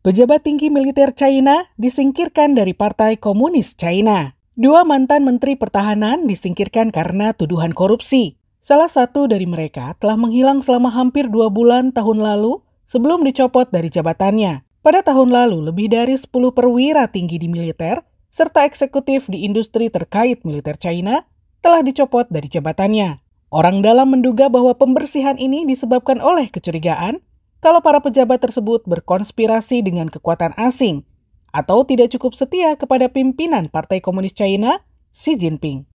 Pejabat tinggi militer China disingkirkan dari Partai Komunis China. Dua mantan Menteri Pertahanan disingkirkan karena tuduhan korupsi. Salah satu dari mereka telah menghilang selama hampir 2 bulan tahun lalu sebelum dicopot dari jabatannya. Pada tahun lalu, lebih dari 10 perwira tinggi di militer serta eksekutif di industri terkait militer China telah dicopot dari jabatannya. Orang dalam menduga bahwa pembersihan ini disebabkan oleh kecurigaan kalau para pejabat tersebut berkonspirasi dengan kekuatan asing atau tidak cukup setia kepada pimpinan Partai Komunis China, Xi Jinping.